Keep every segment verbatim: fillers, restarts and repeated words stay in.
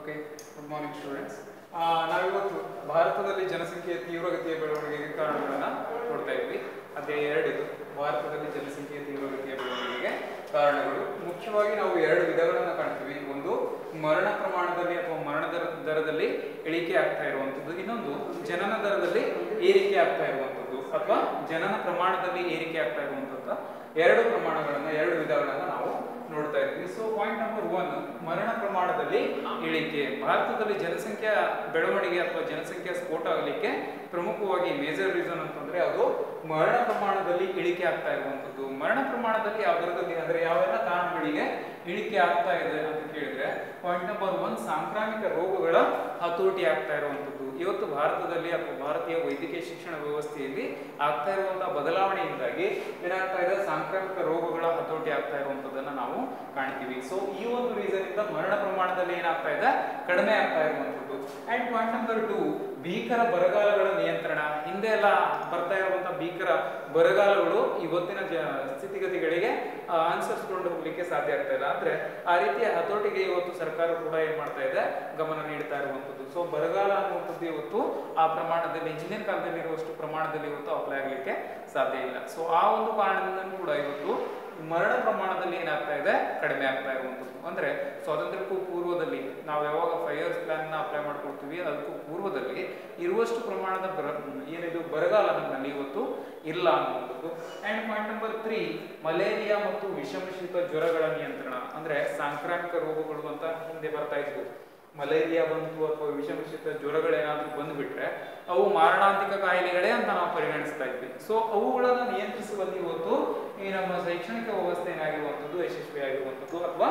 Okay, good morning students. ನಾವಿವತ್ತು ಭಾರತದಲ್ಲಿ ಜನಸಂಖ್ಯೆಯ ತೀವ್ರಗತಿಯ ಬೆಳವಣಿಗೆಗೆ ಕಾರಣಗಳನ್ನು ನೋಡ್ತಾ ಇದ್ವಿ. ಅದೇ ಎರಡಿದು ಭಾರತದಲ್ಲಿ ಜನಸಂಖ್ಯೆಯ ತೀವ್ರಗತಿಯ ಬೆಳವಣಿಗೆಗೆ ಕಾರಣಗಳು. ಮುಖ್ಯವಾಗಿ ನಾವು ಎರಡು ವಿಧಗಳನ್ನು ಕಾಣ್ತೀವಿ. ಒಂದು ಮರಣ ಪ್ರಮಾಣದಲ್ಲಿ ಅಥವಾ ಮರಣ ದರ ದರದಲ್ಲಿ ಇಳಿಕೆ ಆಗ್ತಾ ಇರುವಂಥದ್ದು, ಇನ್ನೊಂದು ಜನನ ದರದಲ್ಲಿ ಏರಿಕೆ ಆಗ್ತಾ ಇರುವಂಥದ್ದು ಅಥವಾ ಜನನ ಪ್ರಮಾಣದಲ್ಲಿ ಏರಿಕೆ ಆಗ್ತಾ ಇರುವಂಥದ್ದು. ಎರಡು ಪ್ರಮಾಣಗಳನ್ನು ಎರಡು ವಿಧಗಳನ್ನು ನಾವು ನೋಡ್ತಾ ಇದ್ವಿ. ಸೊ ಪಾಯಿಂಟ್ ನಂಬರ್ ಒನ್, ಮರಣ ಪ್ರಮಾಣದಲ್ಲಿ ಇಳಿಕೆ. ಭಾರತದಲ್ಲಿ ಜನಸಂಖ್ಯಾ ಬೆಳವಣಿಗೆ ಅಥವಾ ಜನಸಂಖ್ಯಾ ಸ್ಫೋಟ ಆಗಲಿಕ್ಕೆ ಪ್ರಮುಖವಾಗಿ ಮೇಜರ್ ರೀಸನ್ ಅಂತಂದ್ರೆ ಅದು ಮರಣ ಪ್ರಮಾಣದಲ್ಲಿ ಇಳಿಕೆ ಆಗ್ತಾ ಇರುವಂಥದ್ದು. ಮರಣ ಪ್ರಮಾಣದಲ್ಲಿ ಯಾವ ದರದಲ್ಲಿ ಅಂದ್ರೆ ಯಾವೆಲ್ಲ ಕಾರಣಗಳಿಗೆ ಇಳಿಕೆ ಆಗ್ತಾ ಇದೆ ಅಂತ ಕೇಳಿದ್ರೆ, ಪಾಯಿಂಟ್ ನಂಬರ್ ಒನ್, ಸಾಂಕ್ರಾಮಿಕ ರೋಗಗಳ ಹತೋಟಿ ಆಗ್ತಾ ಇರುವಂಥದ್ದು. ಇವತ್ತು ಭಾರತದಲ್ಲಿ ಅಥವಾ ಭಾರತೀಯ ವೈದ್ಯಕೀಯ ಶಿಕ್ಷಣ ವ್ಯವಸ್ಥೆಯಲ್ಲಿ ಆಗ್ತಾ ಇರುವಂತಹ ಬದಲಾವಣೆಯಿಂದಾಗಿ ಏನಾಗ್ತಾ ಇದೆ, ಸಾಂಕ್ರಾಮಿಕ ರೋಗಗಳ ಹತೋಟಿ ಆಗ್ತಾ ಇರುವಂತದ್ದನ್ನ ನಾವು ಕಾಣ್ತೀವಿ. ಸೊ ಈ ಒಂದು ರೀಸನ್ ಇಂದ ಮರಣ ಪ್ರಮಾಣದಲ್ಲಿ ಏನಾಗ್ತಾ ಇದೆ, ಕಡಿಮೆ ಆಗ್ತಾ ಇರುವಂತದ್ದು. ಅಂಡ್ ಪಾಯಿಂಟ್ ನಂಬರ್ ಟು, ಭೀಕರ ಬರಗಾಲಗಳ ನಿಯಂತ್ರಣ. ಹಿಂದೆ ಎಲ್ಲ ಬರ್ತಾ ಇರುವಂತಹ ಭೀಕರ ಬರಗಾಲಗಳು ಇವತ್ತಿನ ಸ್ಥಿತಿಗತಿಗಳಿಗೆ ಅನುಸರಿಸಿಕೊಂಡು ಹೋಗ್ಲಿಕ್ಕೆ ಸಾಧ್ಯ ಆಗ್ತಾ ಇಲ್ಲ. ಅಂದ್ರೆ ಆ ರೀತಿಯ ಹತೋಟಿಗೆ ಇವತ್ತು ಸರ್ಕಾರ ಕೂಡ ಏನ್ ಮಾಡ್ತಾ ಇದೆ, ಗಮನ ನೀಡ್ತಾ ಇರುವಂತದ್ದು. ಸೊ ಬರಗಾಲ ಅನ್ನುವಂಥದ್ದು ಇವತ್ತು ಆ ಪ್ರಮಾಣದಲ್ಲಿ ಹಿಂದಿನ ಕಾಲದಲ್ಲಿ ಇರುವಷ್ಟು ಪ್ರಮಾಣದಲ್ಲಿ ಇವತ್ತು ಅಪ್ಲೈ ಆಗ್ಲಿಕ್ಕೆ ಸಾಧ್ಯ ಇಲ್ಲ. ಸೊ ಆ ಒಂದು ಕಾರಣದಿಂದ ಕೂಡ ಇವತ್ತು ಮರಣ ಪ್ರಮಾಣದಲ್ಲಿ ಏನಾಗ್ತಾ ಇದೆ, ಕಡಿಮೆ ಆಗ್ತಾ ಇರುವಂಥದ್ದು. ಅಂದ್ರೆ ಸ್ವಾತಂತ್ರ್ಯಕ್ಕೂ ಪೂರ್ವದಲ್ಲಿ ನಾವು ಯಾವಾಗ ಫೈವ್ ಇಯರ್ಸ್ ಪ್ಲಾನ್ ನ ಅಪ್ಲೈ ಮಾಡ್ಕೊಳ್ತೀವಿ, ಅದಕ್ಕೂ ಪೂರ್ವದಲ್ಲಿ ಇರುವಷ್ಟು ಪ್ರಮಾಣದ ಬರ ಏನಿದು ಬರಗಾಲ ನಮ್ಮಲ್ಲಿ ಇವತ್ತು ಇಲ್ಲ ಅನ್ನುವಂಥದ್ದು. And point number three, malaria ಮತ್ತು ವಿಷಮಶೀತ ಜ್ವರಗಳ ನಿಯಂತ್ರಣ. ಅಂದ್ರೆ ಸಾಂಕ್ರಾಮಿಕ ರೋಗಗಳು ಅಂತ ಹಿಂದೆ ಬರ್ತಾ ಇದ್ವು. ಮಲೇರಿಯಾ ಬಂತು ಅಥವಾ ವಿಷಮಶೀತ ಜ್ವರಗಳೇನಾದ್ರೂ ಬಂದ್ಬಿಟ್ರೆ ಅವು ಮಾರಣಾಂತಿಕ ಕಾಯಿಲೆಗಳೇ ಅಂತ ನಾವು ಪರಿಗಣಿಸ್ತಾ ಇದ್ವಿ. ಸೊ ಅವುಗಳನ್ನ ನಿಯಂತ್ರಿಸುವಲ್ಲಿ ಇವತ್ತು ಈ ನಮ್ಮ ಶೈಕ್ಷಣಿಕ ವ್ಯವಸ್ಥೆ ಏನಾಗಿರುವಂಥದ್ದು ಯಶಸ್ವಿಯಾಗಿರುವಂಥದ್ದು, ಅಥವಾ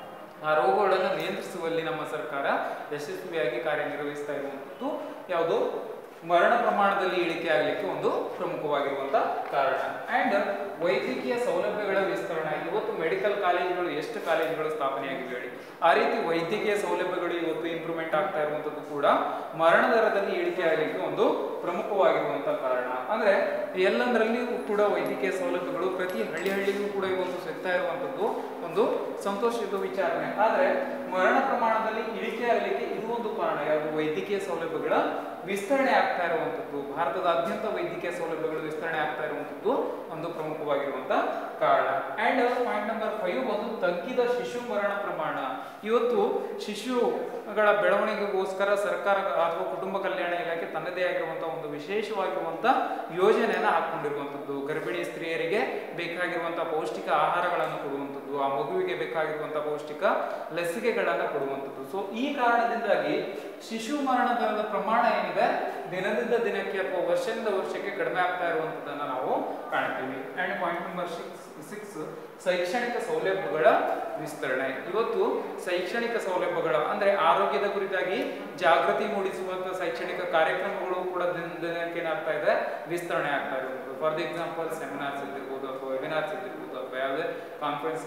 ಆ ರೋಗಗಳನ್ನು ನಿಯಂತ್ರಿಸುವಲ್ಲಿ ನಮ್ಮ ಸರ್ಕಾರ ಯಶಸ್ವಿಯಾಗಿ ಕಾರ್ಯನಿರ್ವಹಿಸ್ತಾ ಇರುವಂಥದ್ದು ಯಾವುದು, ಮರಣ ಪ್ರಮಾಣದಲ್ಲಿ ಇಳಿಕೆ ಆಗಲಿಕ್ಕೆ ಒಂದು ಪ್ರಮುಖವಾಗಿರುವಂತಹ ಕಾರಣ. ಅಂಡ್ ವೈದ್ಯಕೀಯ ಸೌಲಭ್ಯಗಳ ವಿಸ್ತರಣೆ. ಇವತ್ತು ಮೆಡಿಕಲ್ ಕಾಲೇಜುಗಳು ಎಷ್ಟು ಕಾಲೇಜುಗಳು ಸ್ಥಾಪನೆಯಾಗಿವೆ ಹೇಳಿ, ಆ ರೀತಿ ವೈದ್ಯಕೀಯ ಸೌಲಭ್ಯಗಳು ಇವತ್ತು ಇಂಪ್ರೂವ್ಮೆಂಟ್ ಆಗ್ತಾ ಇರುವಂತದ್ದು ಕೂಡ ಮರಣ ದರದಲ್ಲಿ ಇಳಿಕೆ ಆಗಲಿಕ್ಕೆ ಒಂದು ಪ್ರಮುಖವಾಗಿರುವಂತಹ ಕಾರಣ. ಅಂದ್ರೆ ಎಲ್ಲಂದ್ರಲ್ಲಿಯೂ ಕೂಡ ವೈದ್ಯಕೀಯ ಸೌಲಭ್ಯಗಳು ಪ್ರತಿ ಹಳ್ಳಿ ಹಳ್ಳಿಗೂ ಕೂಡ ಇವತ್ತು ಸಿಗ್ತಾ ಇರುವಂತದ್ದು ಒಂದು ಸಂತೋಷದ ವಿಚಾರಣೆ. ಆದ್ರೆ ಮರಣ ಪ್ರಮಾಣದಲ್ಲಿ ಇಳಿಕೆ ಆಗಲಿಕ್ಕೆ ಇದು ಒಂದು ಕಾರಣ, ಯಾವುದು, ವೈದ್ಯಕೀಯ ಸೌಲಭ್ಯಗಳ ವಿಸ್ತರಣೆ ಆಗ್ತಾ ಇರುವಂತದ್ದು. ಭಾರತದಾದ್ಯಂತ ವೈದ್ಯಕೀಯ ಸೌಲಭ್ಯಗಳು ವಿಸ್ತರಣೆ ಆಗ್ತಾ ಇರುವಂತದ್ದು ಒಂದು ಪ್ರಮುಖವಾಗಿರುವಂತಹ ಕಾರಣ. ಅಂಡ್ ಪಾಯಿಂಟ್ ನಂಬರ್ ಫೈವ್ ಒಂದು, ತಗ್ಗಿದ ಶಿಶು ಮರಣ ಪ್ರಮಾಣ. ಇವತ್ತು ಶಿಶುಗಳ ಬೆಳವಣಿಗೆಗೋಸ್ಕರ ಸರ್ಕಾರ ಅಥವಾ ಕುಟುಂಬ ಕಲ್ಯಾಣ ಇಲಾಖೆ ತನ್ನದೇ ಆಗಿರುವಂತಹ ಒಂದು ವಿಶೇಷವಾಗಿರುವಂತಹ ಯೋಜನೆಯನ್ನ ಹಾಕೊಂಡಿರುವಂತದ್ದು. ಗರ್ಭಿಣಿ ಸ್ತ್ರೀಯರಿಗೆ ಬೇಕಾಗಿರುವಂತಹ ಪೌಷ್ಟಿಕ ಆಹಾರಗಳನ್ನು ಕೊಡುವಂಥದ್ದು, ಆ ಮಗುವಿಗೆ ಬೇಕಾಗಿರುವಂತಹ ಪೌಷ್ಟಿಕ ಲಸಿಕೆಗಳನ್ನ ಕೊಡುವಂಥದ್ದು. ಸೊ ಈ ಕಾರಣದಿಂದಾಗಿ ಶಿಶು ಮರಣ ದರದ ಪ್ರಮಾಣ ಏನಿದೆ ದಿನದಿಂದ ದಿನಕ್ಕೆ ಅಥವಾ ವರ್ಷದಿಂದ ವರ್ಷಕ್ಕೆ ಕಡಿಮೆ ಆಗ್ತಾ ಇರುವಂತದನ್ನ ನಾವು ಕಾಣ್ತೀವಿ. And point number six six ಶೈಕ್ಷಣಿಕ ಸೌಲಭ್ಯಗಳ ವಿಸ್ತರಣೆ. ಇವತ್ತು ಶೈಕ್ಷಣಿಕ ಸೌಲಭ್ಯಗಳ ಅಂದ್ರೆ ಆರೋಗ್ಯದ ಕುರಿತಾಗಿ ಜಾಗೃತಿ ಮೂಡಿಸುವಂತಹ ಶೈಕ್ಷಣಿಕ ಕಾರ್ಯಕ್ರಮಗಳು ಕೂಡ ದಿನ ದಿನಕ್ಕೆ ಏನಾಗ್ತಾ ಇದೆ, ವಿಸ್ತರಣೆ ಆಗ್ತಾ ಇರುವುದು. ಫಾರ್ ದಿ ಎಕ್ಸಾಂಪಲ್ ಸೆಮಿನಾರ್ಸ್ ಇದ್ದಿರ್ಬೋದು ಅಥವಾ ವೆಬಿನಾರ್ಸ್ ಇದ್ದಿರ್ಬೋದು ಅಥವಾ ಯಾವುದೇ ಕಾನ್ಫರೆನ್ಸ್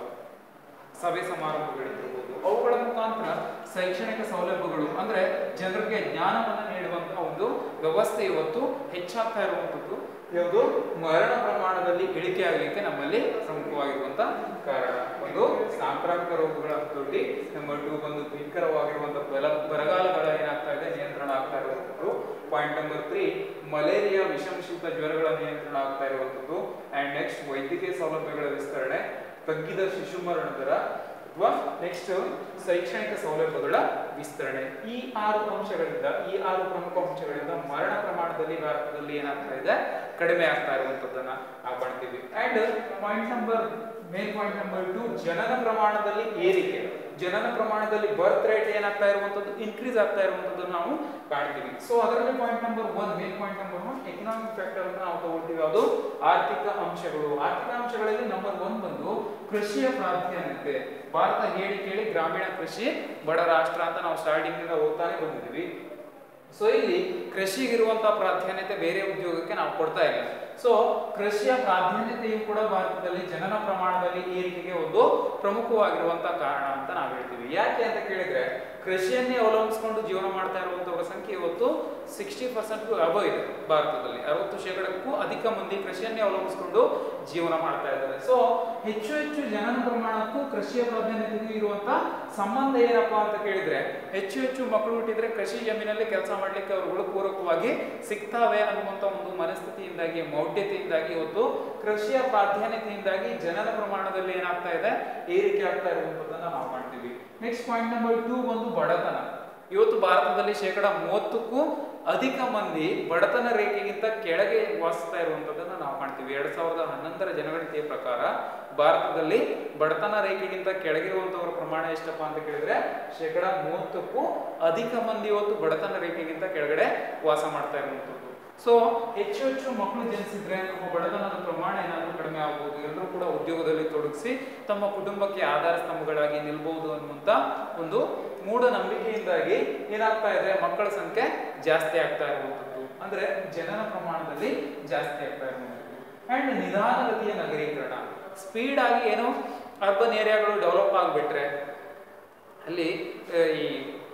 ಸಭೆ ಸಮಾರಂಭಗಳಿರ್ಬೋದು, ಅವುಗಳ ಮುಖಾಂತರ ಶೈಕ್ಷಣಿಕ ಸೌಲಭ್ಯಗಳು ಅಂದ್ರೆ ಜನರಿಗೆ ಜ್ಞಾನವನ್ನು ನೀಡುವಂತಹ ಒಂದು ವ್ಯವಸ್ಥೆ ಇವತ್ತು ಹೆಚ್ಚಾಗ್ತಾ ಇರುವಂತದ್ದು ಯಾವುದು, ಮರಣ ಪ್ರಮಾಣದಲ್ಲಿ ಇಳಿಕೆ ಆಗಲಿಕ್ಕೆ ನಮ್ಮಲ್ಲಿ ಪ್ರಮುಖವಾಗಿರುವಂತಹ ಕಾರಣ. ಒಂದು ಸಾಂಕ್ರಾಮಿಕ ರೋಗಗಳ ಹತೋಟಿ, ನಂಬರ್ ಟು ಬಂದು ಭೀಕರವಾಗಿರುವಂತಹ ಬಲ ಬರಗಾಲಗಳ ಏನಾಗ್ತಾ ಇದೆ, ನಿಯಂತ್ರಣ ಆಗ್ತಾ ಇರುವಂತದ್ದು. ಪಾಯಿಂಟ್ ನಂಬರ್ ತ್ರೀ, ಮಲೇರಿಯಾ ವಿಷಮಶೀತ ಜ್ವರಗಳ ನಿಯಂತ್ರಣ ಆಗ್ತಾ ಇರುವಂತದ್ದು. ಅಂಡ್ ನೆಕ್ಸ್ಟ್ ವೈದ್ಯಕೀಯ ಸೌಲಭ್ಯಗಳ ವಿಸ್ತರಣೆ, ತಗ್ಗಿದ ಶಿಶು ಮರಣ ದರ ಅಥವಾ ನೆಕ್ಸ್ಟ್ ಶೈಕ್ಷಣಿಕ ಸೌಲಭ್ಯಗಳ ವಿಸ್ತರಣೆ. ಈ ಆರು ಅಂಶಗಳಿಂದ ಈ ಆರು ಪ್ರಮುಖ ಅಂಶಗಳಿಂದ ಮರಣ ಪ್ರಮಾಣದಲ್ಲಿ ಭಾರತದಲ್ಲಿ ಏನಾಗ್ತಾ ಇದೆ, ಕಡಿಮೆ ಆಗ್ತಾ ಇರುವಂತದ್ದನ್ನ ನಾವು ಕಾಣ್ತೀವಿ. And point number main point number two, ಜನನ ಪ್ರಮಾಣದಲ್ಲಿ ಏರಿಕೆ. ಜನನ ಪ್ರಮಾಣದಲ್ಲಿ ಬರ್ತ್ ರೇಟ್ ಏನಾಗ್ತಾ ಇರುವಂತದ್ದು, ಇನ್ಕ್ರೀಸ್ ಆಗ್ತಾ ಇರುವಂತದ್ದನ್ನು ನಾವು ಕಾಣ್ತೀವಿ. ಸೊ ಅದರಲ್ಲಿ point number one, main point number one, economic factor ಅನ್ನು ನಾವು ತಗೊಳ್ತೀವಿ. ಅದು ಆರ್ಥಿಕ ಅಂಶಗಳು. ಆರ್ಥಿಕ ಅಂಶಗಳಲ್ಲಿ ನಂಬರ್ ಒನ್ ಬಂದು ಕೃಷಿಯ ಪ್ರಾಧಾನ್ಯತೆ. ಭಾರತ ಹೇಳಿ ಕೇಳಿ ಗ್ರಾಮೀಣ ಕೃಷಿ ಬಡ ರಾಷ್ಟ್ರ ಅಂತ ನಾವು ಸ್ಟಾರ್ಟಿಂಗ್ ಇಂದ ಓದ್ತಾನೆ ಬಂದಿದ್ದೀವಿ. ಸೊ ಇಲ್ಲಿ ಕೃಷಿಗಿರುವಂತಹ ಪ್ರಾಧಾನ್ಯತೆ ಬೇರೆ ಉದ್ಯೋಗಕ್ಕೆ ನಾವು ಕೊಡ್ತಾ ಇಲ್ಲ. ಸೊ ಕೃಷಿಯ ಪ್ರಾಧಾನ್ಯತೆಯು ಕೂಡ ಭಾರತದಲ್ಲಿ ಜನನ ಪ್ರಮಾಣದಲ್ಲಿ ಏರಿಕೆಗೆ ಒಂದು ಪ್ರಮುಖವಾಗಿರುವಂತಹ ಕಾರಣ ಅಂತ ನಾವು ಹೇಳ್ತೀವಿ. ಯಾಕೆ ಅಂತ ಕೇಳಿದ್ರೆ, ಕೃಷಿಯನ್ನೇ ಅವಲಂಬಿಸಿಕೊಂಡು ಜೀವನ ಮಾಡ್ತಾ ಇರುವಂತವರ ಸಂಖ್ಯೆ ಇವತ್ತು ಸಿಕ್ಸ್ಟಿ ಪರ್ಸೆಂಟ್ಗೂ ಅಬೋ ಇದೆ ಭಾರತದಲ್ಲಿ. ಅರವತ್ತು ಶೇಕಡಕ್ಕೂ ಅಧಿಕ ಮಂದಿ ಕೃಷಿಯನ್ನೇ ಅವಲಂಬಿಸಿಕೊಂಡು ಜೀವನ ಮಾಡ್ತಾ ಇದ್ದಾರೆ. ಸೊ ಹೆಚ್ಚು ಹೆಚ್ಚು ಜನನ ಪ್ರಮಾಣಕ್ಕೂ ಕೃಷಿಯ ಪ್ರಾಧಾನ್ಯತೆಗೂ ಇರುವಂತ ಸಂಬಂಧ ಏನಪ್ಪಾ ಅಂತ ಕೇಳಿದ್ರೆ, ಹೆಚ್ಚು ಹೆಚ್ಚು ಮಕ್ಕಳು ಹುಟ್ಟಿದ್ರೆ ಕೃಷಿ ಜಮೀನಲ್ಲಿ ಕೆಲಸ ಮಾಡ್ಲಿಕ್ಕೆ ಅವರುಗಳು ಪೂರಕವಾಗಿ ಸಿಗ್ತಾವೆ ಅನ್ನುವಂತ ಒಂದು ಮನಸ್ಥಿತಿಯಿಂದಾಗಿ, ಮೌಢ್ಯತೆಯಿಂದಾಗಿ ಇವತ್ತು ಕೃಷಿಯ ಪ್ರಾಧಾನ್ಯತೆಯಿಂದಾಗಿ ಜನನ ಪ್ರಮಾಣದಲ್ಲಿ ಏನಾಗ್ತಾ ಇದೆ, ಏರಿಕೆ ಆಗ್ತಾ ಇರುವಂತದನ್ನ ನಾವು ಮಾಡ್ತೀವಿ. ನೆಕ್ಸ್ಟ್ ಪಾಯಿಂಟ್ ನಂಬರ್ ಟೂ ಒಂದು ಬಡತನ. ಇವತ್ತು ಭಾರತದಲ್ಲಿ ಶೇಕಡ ಮೂವತ್ತಕ್ಕೂ ಅಧಿಕ ಮಂದಿ ಬಡತನ ರೇಖೆಗಿಂತ ಕೆಳಗೆ ವಾಸಿಸ್ತಾ ಇರುವಂತದನ್ನ ನಾವು ಕಾಣ್ತೀವಿ. ಎರಡ್ ಸಾವಿರದ ಹನ್ನೊಂದರ ಜನಗಣತಿಯ ಪ್ರಕಾರ ಭಾರತದಲ್ಲಿ ಬಡತನ ರೇಖೆಗಿಂತ ಕೆಳಗಿರುವಂತವರ ಪ್ರಮಾಣ ಎಷ್ಟಪ್ಪ ಅಂತ ಕೇಳಿದ್ರೆ ಶೇಕಡ ಮೂವತ್ತಕ್ಕೂ ಅಧಿಕ ಮಂದಿ ಇವತ್ತು ಬಡತನ ರೇಖೆಗಿಂತ ಕೆಳಗಡೆ ವಾಸ ಮಾಡ್ತಾ ಇರುವಂತದ್ದು. ಸೊ ಹೆಚ್ಚು ಹೆಚ್ಚು ಮಕ್ಕಳು ಜನಿಸಿದ್ರೆ ನಮ್ಮ ಬಡತನದ ಪ್ರಮಾಣ ಏನಾದರೂ ಕಡಿಮೆ ಆಗ್ಬೋದು, ಎಲ್ಲರೂ ಕೂಡ ಉದ್ಯೋಗದಲ್ಲಿ ತೊಡಗಿಸಿ ತಮ್ಮ ಕುಟುಂಬಕ್ಕೆ ಆಧಾರ ಸ್ತಂಭಗಳಾಗಿ ನಿಲ್ಬಹುದು ಅನ್ನುವಂತ ಒಂದು ಮೂಢನಂಬಿಕೆಯಿಂದಾಗಿ ಏನಾಗ್ತಾ ಇದೆ, ಮಕ್ಕಳ ಸಂಖ್ಯೆ ಜಾಸ್ತಿ ಆಗ್ತಾ ಇರುವಂತದ್ದು, ಅಂದ್ರೆ ಜನನ ಪ್ರಮಾಣದಲ್ಲಿ ಜಾಸ್ತಿ ಆಗ್ತಾ ಇರುವಂತದ್ದು. ಅಂಡ್ ನಿಧಾನಗತಿಯ ನಗರೀಕರಣ, ಸ್ಪೀಡ್ ಆಗಿ ಏನೋ ಅರ್ಬನ್ ಏರಿಯಾಗಳು ಡೆವಲಪ್ ಆಗಿಬಿಟ್ರೆ ಅಲ್ಲಿ ಈ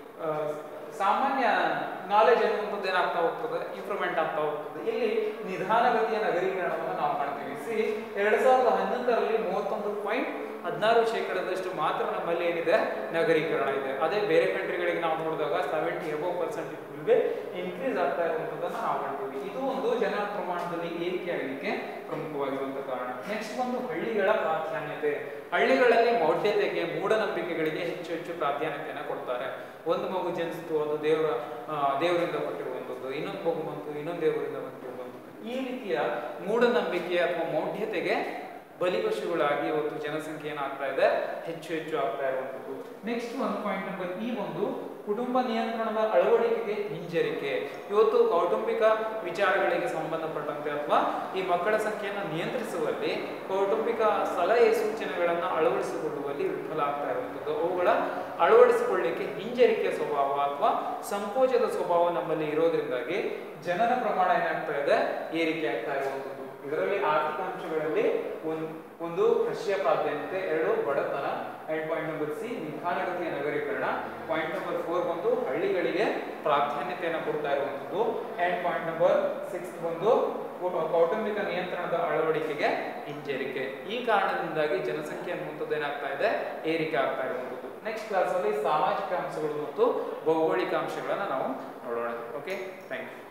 ಸಾಮಾನ್ಯ ನಾಲೆಜ್ ಅನ್ನುವಂಥದ್ದು ಏನಾಗ್ತಾ ಹೋಗ್ತದೆ, ಇಂಪ್ರೂವ್ಮೆಂಟ್ ಆಗ್ತಾ ಹೋಗ್ತದೆ. ಇಲ್ಲಿ ನಿಧಾನಗತಿಯ ನಗರೀಕರಣವನ್ನು ನಾವು ಕಾಣ್ತೀವಿ. ಸಿ ಎರಡ್ ಸಾವಿರದ ಹನ್ನೊಂದರಲ್ಲಿ ಮೂವತ್ತೊಂದು ಪಾಯಿಂಟ್ ಹದಿನಾರು ಶೇಕಡದಷ್ಟು ಮಾತ್ರ ನಮ್ಮಲ್ಲಿ ಏನಿದೆ ನಗರೀಕರಣ ಇದೆ. ಅದೇ ಬೇರೆ ಕಂಟ್ರಿಗಳಿಗೆ ನಾವು ನೋಡಿದಾಗ ಸೆವೆಂಟಿ ಅಬೌವ್ ಪರ್ಸೆಂಟ್ ಇನ್ಕ್ರೀಸ್ ಆಗ್ತಾ ಇರುವಂತದನ್ನ ನಾವು ಕಾಣ್ತೀವಿ. ಇದು ಒಂದು ಜನರ ಪ್ರಮಾಣದಲ್ಲಿ ಏರಿಕೆ ಆಗಲಿಕ್ಕೆ ಪ್ರಮುಖವಾಗಿರುವಂತಹ ಕಾರಣ. ನೆಕ್ಸ್ಟ್ ಒಂದು ಹಳ್ಳಿಗಳ ಪ್ರಾಧಾನ್ಯತೆ. ಹಳ್ಳಿಗಳಲ್ಲಿ ಮೌಢ್ಯತೆಗೆ, ಮೂಢನಂಬಿಕೆಗಳಿಗೆ ಹೆಚ್ಚು ಹೆಚ್ಚು ಪ್ರಾಧಾನ್ಯತೆಯನ್ನು ಕೊಡ್ತಾರೆ. ಒಂದು ಮಗು ಜನಿಸಿತು, ಅದು ದೇವರ ದೇವರಿಂದ ಕೊಟ್ಟಿರುವಂಥದ್ದು, ಇನ್ನೊಂದು ಮಗು ಬಂತು, ಇನ್ನೊಂದು ದೇವರಿಂದ ಬಂದಿರುವಂಥದ್ದು. ಈ ರೀತಿಯ ಮೂಢನಂಬಿಕೆ ಅಥವಾ ಮೌಢ್ಯತೆಗೆ ಬಲಿಪಶುಗಳಾಗಿ ಇವತ್ತು ಜನಸಂಖ್ಯೆ ಏನಾಗ್ತಾ ಇದೆ, ಹೆಚ್ಚು ಹೆಚ್ಚು ಆಗ್ತಾ ಇರುವಂಥದ್ದು. ನೆಕ್ಸ್ಟ್ ಒಂದು ಪಾಯಿಂಟ್ ನಂಬರ್ ಈ ಒಂದು ಕುಟುಂಬ ನಿಯಂತ್ರಣದ ಅಳವಡಿಕೆಗೆ ಹಿಂಜರಿಕೆ. ಇವತ್ತು ಕೌಟುಂಬಿಕ ವಿಚಾರಗಳಿಗೆ ಸಂಬಂಧಪಟ್ಟಂತೆ ಅಥವಾ ಈ ಮಕ್ಕಳ ಸಂಖ್ಯೆಯನ್ನು ನಿಯಂತ್ರಿಸುವಲ್ಲಿ ಕೌಟುಂಬಿಕ ಸಲಹೆ ಸೂಚನೆಗಳನ್ನು ಅಳವಡಿಸಿಕೊಳ್ಳುವಲ್ಲಿ ವಿಫಲ ಆಗ್ತಾ ಇರುವಂಥದ್ದು. ಅವುಗಳ ಅಳವಡಿಸಿಕೊಳ್ಳಿಕ್ಕೆ ಹಿಂಜರಿಕೆಯ ಸ್ವಭಾವ ಅಥವಾ ಸಂಕೋಚದ ಸ್ವಭಾವ ನಮ್ಮಲ್ಲಿ ಇರೋದ್ರಿಂದಾಗಿ ಜನನ ಪ್ರಮಾಣ ಏನಾಗ್ತಾ ಇದೆ, ಏರಿಕೆ ಆಗ್ತಾ ಇರುವಂಥದ್ದು. ಇದರಲ್ಲಿ ಆರ್ಥಿಕ ಅಂಶಗಳಲ್ಲಿ ಒಂದು ಒಂದು ಕೃಷಿಯ ಪ್ರಾಧಾನ್ಯತೆ, ಎರಡು ಬಡತನ, ಅಂಡ್ ಪಾಯಿಂಟ್ ನಂಬರ್ ಸಿ ನಿಧಾನಗತಿಯ ನಗರೀಕರಣ, ಪಾಯಿಂಟ್ ನಂಬರ್ ಫೋರ್ ಬಂದು ಹಳ್ಳಿಗಳಿಗೆ ಪ್ರಾಧಾನ್ಯತೆಯನ್ನು ಕೊಡ್ತಾ ಇರುವಂಥದ್ದು, ಅಂಡ್ ಪಾಯಿಂಟ್ ನಂಬರ್ ಸಿಕ್ಸ್ ಬಂದು ಕೌಟುಂಬಿಕ ನಿಯಂತ್ರಣದ ಅಳವಡಿಕೆಗೆ ಹಿಂಜರಿಕೆ. ಈ ಕಾರಣದಿಂದಾಗಿ ಜನಸಂಖ್ಯೆ ಅನ್ನುವಂಥದ್ದು ಏನಾಗ್ತಾ ಇದೆ, ಏರಿಕೆ ಆಗ್ತಾ ಇರುವಂಥದ್ದು. ನೆಕ್ಸ್ಟ್ ಕ್ಲಾಸ್ ಅಲ್ಲಿ ಸಾಮಾಜಿಕ ಅಂಶಗಳು ಮತ್ತು ಭೌಗೋಳಿಕ ಅಂಶಗಳನ್ನ ನಾವು ನೋಡೋಣ. Okay, thank you.